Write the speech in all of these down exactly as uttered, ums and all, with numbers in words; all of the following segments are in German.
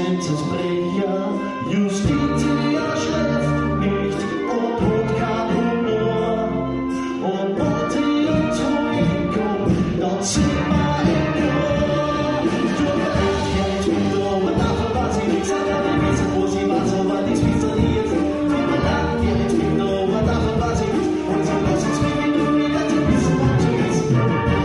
sind es Brecher, Justitia schläft nicht und Brot kam Humor und Monty und Twinkle, dort sind wir im Chor. Du weißt ja nicht, wie du, und dafür war sie nichts an der Wiese, wo sie war, so war die Spieße nie jetzt. Wir lachen ja nicht, wie du, und dafür war sie nichts, und sie los ins Wie du, wie das ein bisschen was zu wissen.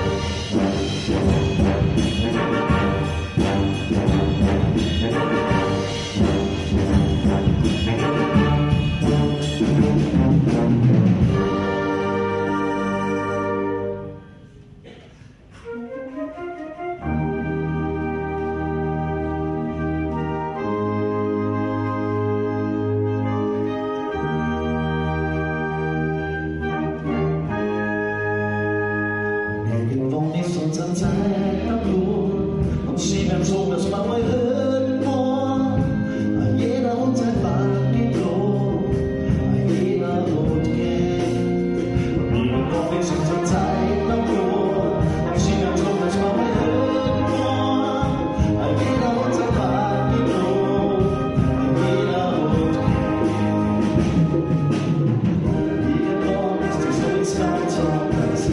Irgendwann ist unsere Zeit am Blut und sie werden so, dass man mal hört, boah, jeder und sein Band geht los, jeder und geht. Und irgendwann ist unsere Zeit am Blut und sie werden so, dass man mal hört, boah, jeder und sein Band geht los, jeder und geht. Irgendwann ist es so, ist ganz anders.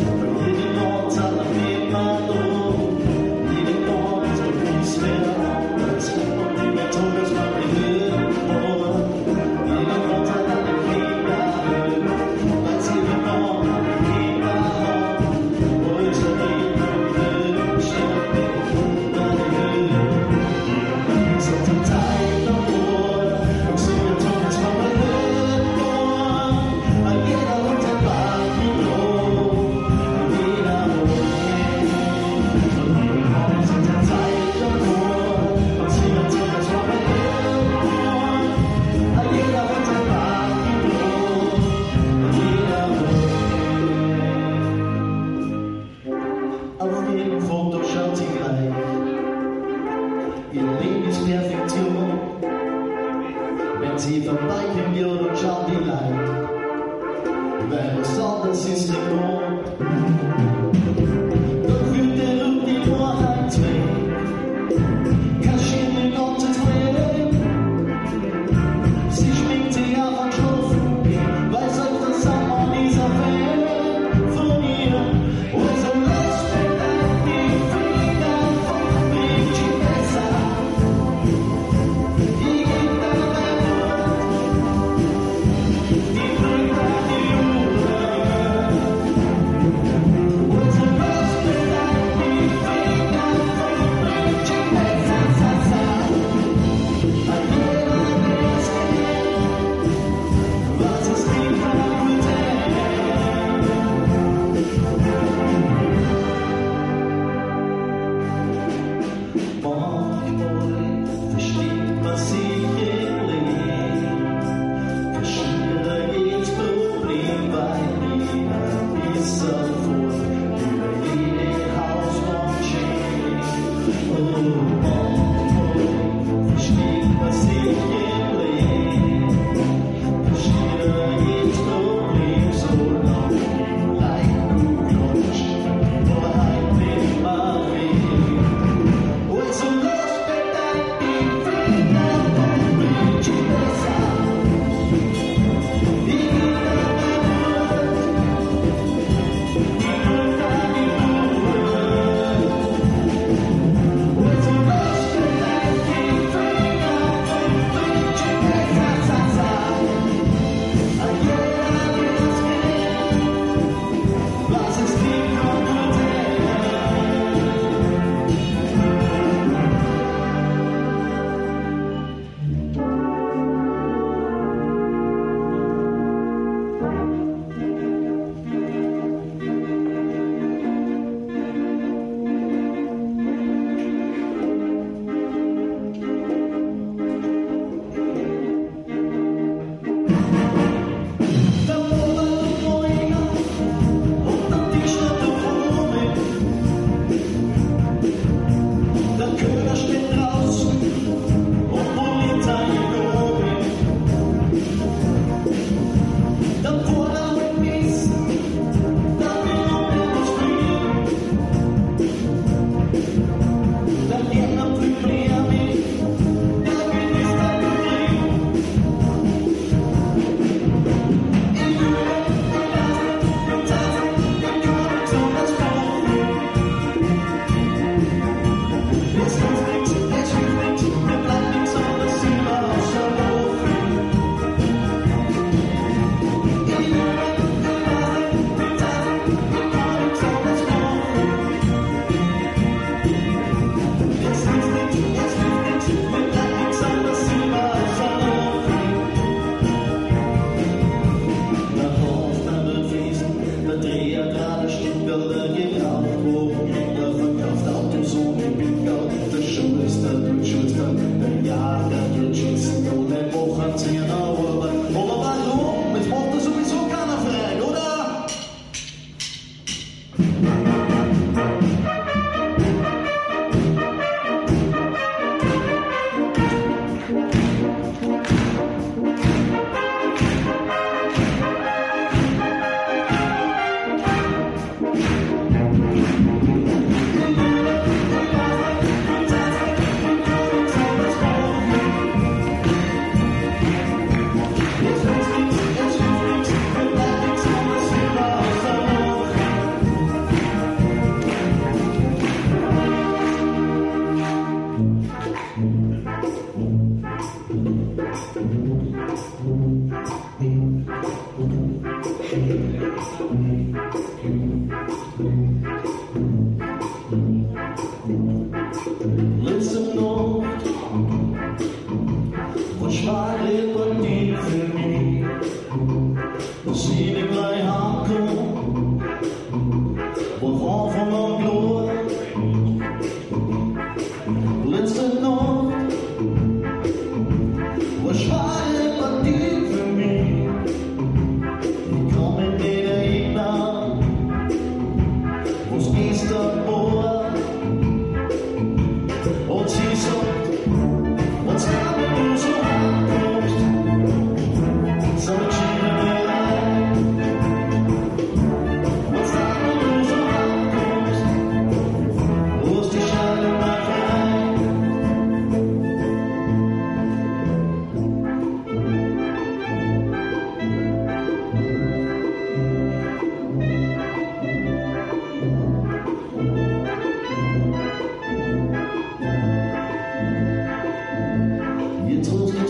Auf jedem Foto schaut sie gleich. Ihr Leben ist Perfektion. Wenn sie vorbeikommt, ja, dann schaut die Leid. Weil was anderes ist nicht Mond. Doch fühlt der Luft die Wahrheit weg. Kaschiert den ganzen Tag. Sie schminkt sich auf und schlafen gehen. Weiß auch das Sommer dieser Welt von ihr. Und so What's Letzte Nacht, was war denn bei dir für mich? Dass ich nicht gleich heimkomme, worauf von meinem Blut. Letzte Nacht, was war denn bei dir für mich? Ich kann mich nicht erinnern, was gestern war. Und sie sagt, was haben du so ankommst, so entschieden mir ein. Was haben du so ankommst, wo ist die Schale mal frei. Jetzt hast du